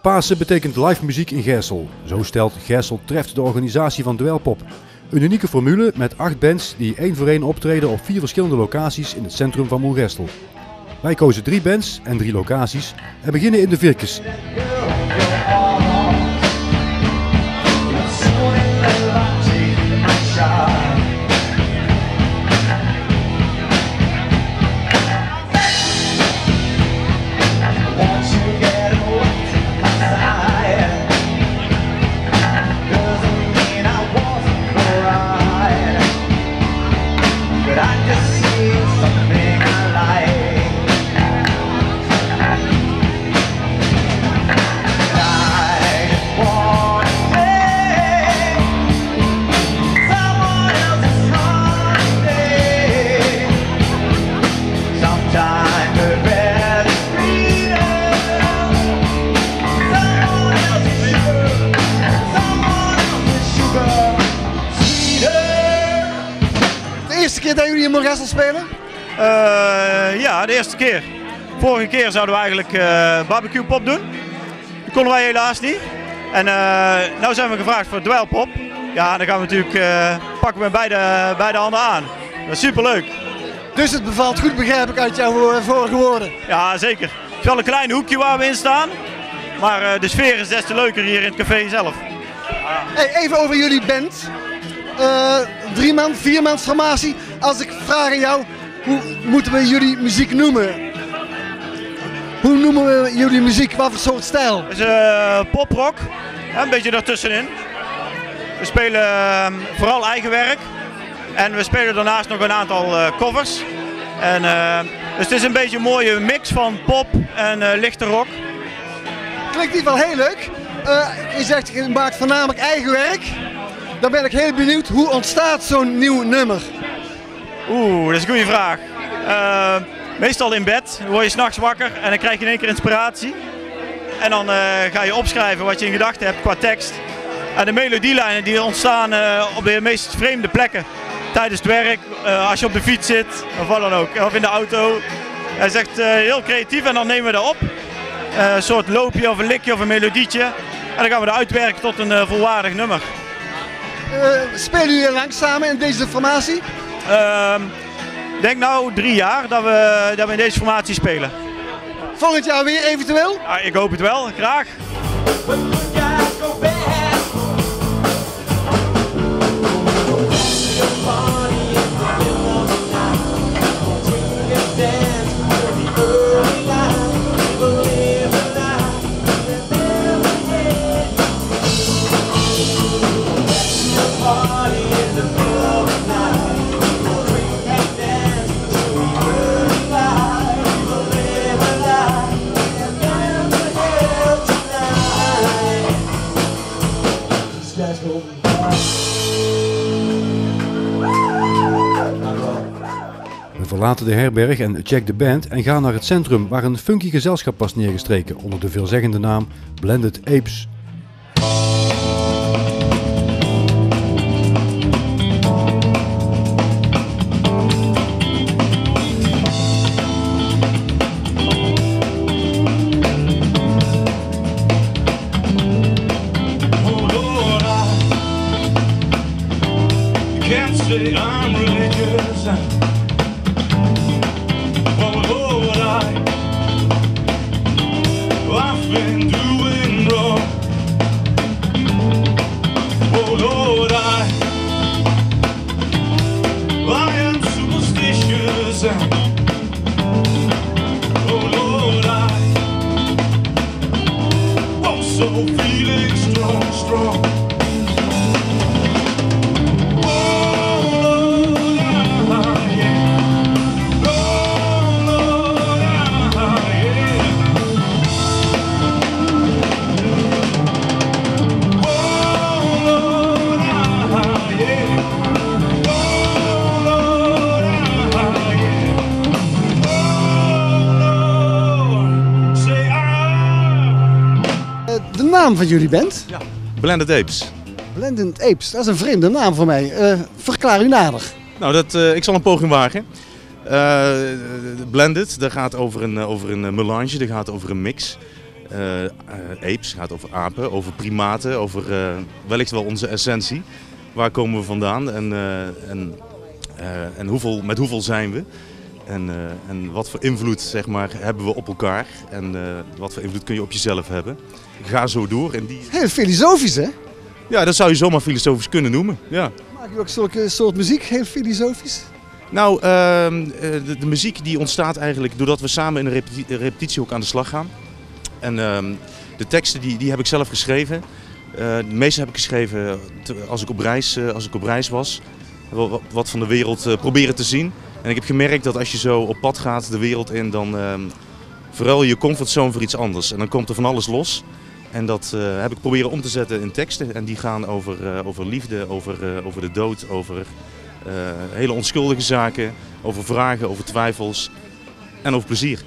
Pasen betekent live muziek in Gersel. Zo stelt Gersel Treft de organisatie van Dweilpop. Een unieke formule met 8 bands die 1 voor 1 optreden op 4 verschillende locaties in het centrum van Moergestel. Wij kozen 3 bands en 3 locaties en beginnen in de Virkes. De eerste keer dat jullie in Moergestel spelen? Ja, de eerste keer. Vorige keer zouden we eigenlijk barbecue pop doen. Dat konden wij helaas niet. En nu zijn we gevraagd voor Dweilpop. Ja, dan gaan we natuurlijk pakken we beide handen aan. Dat is superleuk. Dus het bevalt goed, begrijp ik uit jouw vorige woorden. Ja, zeker. Het is wel een klein hoekje waar we in staan. Maar de sfeer is des te leuker hier in het café zelf. Hey, even over jullie band. 3-man, 4-mans formatie. Als ik vraag aan jou, hoe moeten we jullie muziek noemen? Hoe noemen we jullie muziek? Wat voor soort stijl? Het is poprock, een beetje daartussenin. We spelen vooral eigen werk. En we spelen daarnaast nog een aantal covers. En, dus het is een beetje een mooie mix van pop en lichte rock. Klinkt niet wel heel leuk. Je zegt je maakt voornamelijk eigen werk. Dan ben ik heel benieuwd, hoe ontstaat zo'n nieuw nummer? Oeh, dat is een goede vraag. Meestal in bed, dan word je 's nachts wakker en dan krijg je in één keer inspiratie. En dan ga je opschrijven wat je in gedachten hebt qua tekst. En de melodielijnen die ontstaan op de meest vreemde plekken. Tijdens het werk, als je op de fiets zit, of wat dan ook, of in de auto. Hij is echt heel creatief en dan nemen we dat op. Een soort loopje of een likje of een melodietje. En dan gaan we dat uitwerken tot een volwaardig nummer. Spelen jullie lang samen in deze formatie? Ik denk nou 3 jaar dat we in deze formatie spelen. Volgend jaar weer eventueel? Ja, ik hoop het wel, graag. We verlaten de herberg en check de band en gaan naar het centrum waar een funky gezelschap was neergestreken onder de veelzeggende naam Blended Apes. I'm religious. Oh Lord, I've been doing wrong. Oh Lord, I am superstitious. Oh Lord, I'm so feeling strong. De naam van jullie band? Ja. Blended Apes. Blended Apes, dat is een vreemde naam voor mij. Verklaar u nader. Nou, ik zal een poging wagen. Blended, dat gaat over een melange, dat gaat over een mix. apes, gaat over apen, over primaten, over wellicht wel onze essentie. Waar komen we vandaan en met hoeveel zijn we? En wat voor invloed zeg maar, hebben we op elkaar en wat voor invloed kun je op jezelf hebben. Ga zo door. En Heel filosofisch, hè? Ja, dat zou je zomaar filosofisch kunnen noemen. Ja. Maak je ook zulke soort muziek, heel filosofisch? Nou, de muziek die ontstaat eigenlijk doordat we samen in een repetitie ook aan de slag gaan. En de teksten die heb ik zelf geschreven. De meeste heb ik geschreven als ik op reis was. Wat van de wereld proberen te zien. En ik heb gemerkt dat als je zo op pad gaat de wereld in, dan verruil je je comfortzone voor iets anders. En dan komt er van alles los. En dat heb ik proberen om te zetten in teksten. En die gaan over liefde, over de dood, over hele onschuldige zaken. Over vragen, over twijfels en over plezier.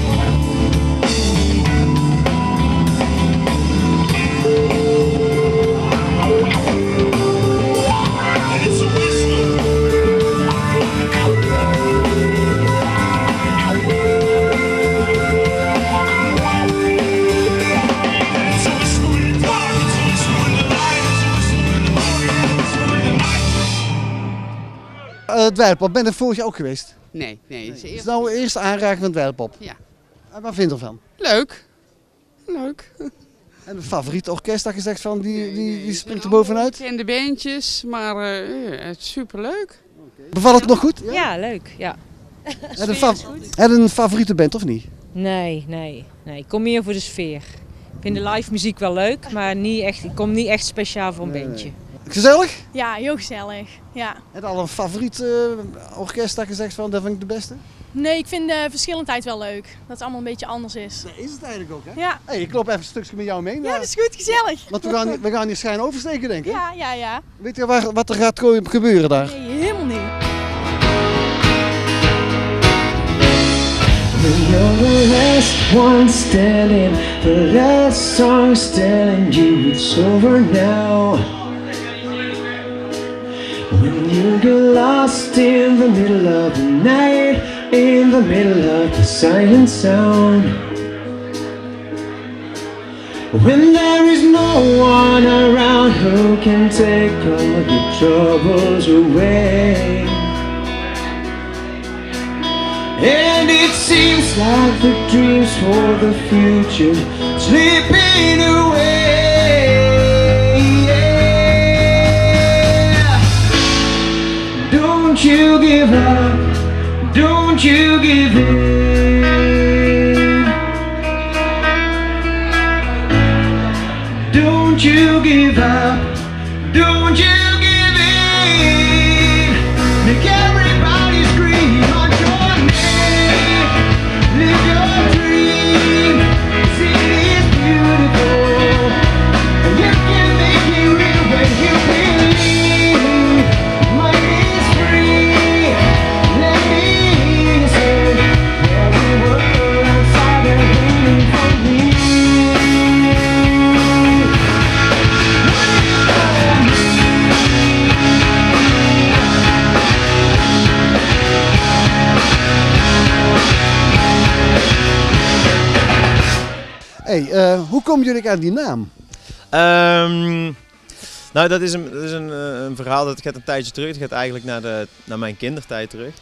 Het Dweilpop, ben je er vorig jaar ook geweest? Nee. Het is nou de eerste aanraking van het Dweilpop. Ja. En wat vind je ervan? Leuk. En een favoriet orkest dat je zegt van die springt er bovenuit? En de beentjes, maar het is superleuk. Bevalt het nog goed? Ja, leuk. Ja. Heb je een favoriete band of niet? Nee. Ik kom meer voor de sfeer. Ik vind de live muziek wel leuk, maar ik kom niet echt speciaal voor een bandje. Gezellig? Ja, heel gezellig. Ja. Heb je al een favoriet orkest dat je zegt van dat vind ik de beste? Nee, ik vind de verschillendheid wel leuk. Dat het allemaal een beetje anders is. Dat is het eigenlijk ook, hè? Ja. Hey, ik loop even een stukje met jou mee. Ja, dat is goed, gezellig. Want we gaan hier schijn oversteken, denk ik. Ja. Weet je wat er gaat gebeuren daar? Nee, helemaal niet. You're the last one standing, the last song's telling you it's over now. When you get lost in the middle of the night, in the middle of the silent sound, when there is no one around who can take all your troubles away. And it seems like the dreams for the future slipping away. Yeah. Don't you give up, don't you give in. Don't you give up, don't you give in. Make everybody scream on your name. Live your dream, see it's beautiful. And you can make it real when you believe. Mind is free, let me say every word outside and waiting for me. Hey, hoe komen jullie aan die naam? Nou, dat is een verhaal dat gaat een tijdje terug. Het gaat eigenlijk naar mijn kindertijd terug.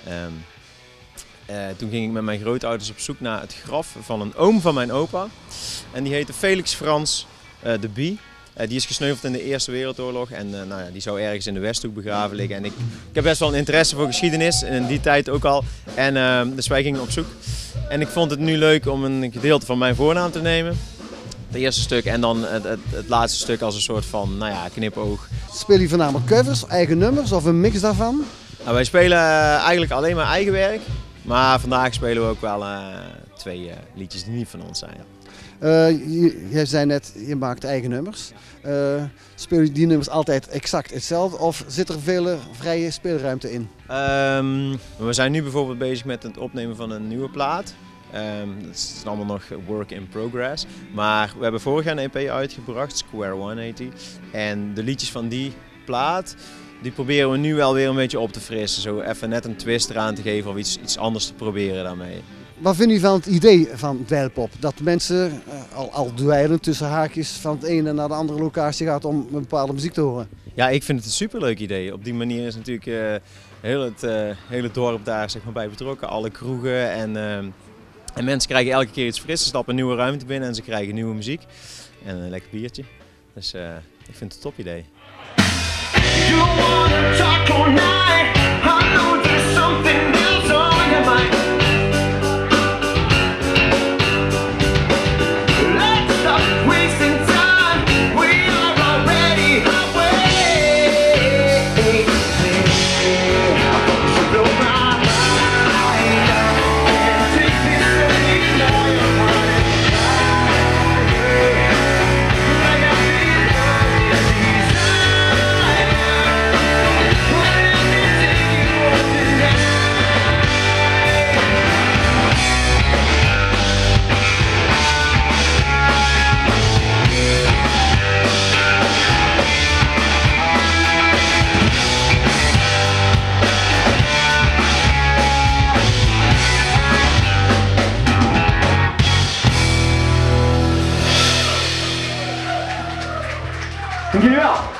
Toen ging ik met mijn grootouders op zoek naar het graf van een oom van mijn opa. En die heette Felix Frans de Bie. Die is gesneuveld in de Eerste Wereldoorlog en nou ja, die zou ergens in de Westhoek begraven liggen. En ik heb best wel een interesse voor geschiedenis, in die tijd ook al. En dus wij gingen op zoek. En ik vond het nu leuk om een gedeelte van mijn voornaam te nemen. Het eerste stuk en dan het laatste stuk als een soort van, nou ja, knipoog. Speel je voornamelijk covers, eigen nummers of een mix daarvan? Nou, wij spelen eigenlijk alleen maar eigen werk. Maar vandaag spelen we ook wel 2 liedjes die niet van ons zijn. Jij zei net, je maakt eigen nummers. Speel je die nummers altijd exact hetzelfde of zit er veel vrije speelruimte in? We zijn nu bijvoorbeeld bezig met het opnemen van een nieuwe plaat. Het is allemaal nog work in progress. Maar we hebben vorig jaar een EP uitgebracht, Square 180. En de liedjes van die plaat, die proberen we nu wel weer een beetje op te frissen. Zo even net een twist eraan te geven of iets anders te proberen daarmee. Wat vindt u van het idee van dweilpop? Dat mensen al dweilen tussen haakjes van het ene naar de andere locatie gaat om een bepaalde muziek te horen? Ja, ik vind het een superleuk idee. Op die manier is natuurlijk heel het hele dorp daar zeg maar, bij betrokken. Alle kroegen en mensen krijgen elke keer iets fris. Ze stappen een nieuwe ruimte binnen en ze krijgen nieuwe muziek. En een lekker biertje. Dus ik vind het een top idee. You wanna talk all night? I know there's something else on your mind. Let's stop wasting time. We are already halfway. So blow my mind and take me straight down your mind. Like I feel Dankjewel.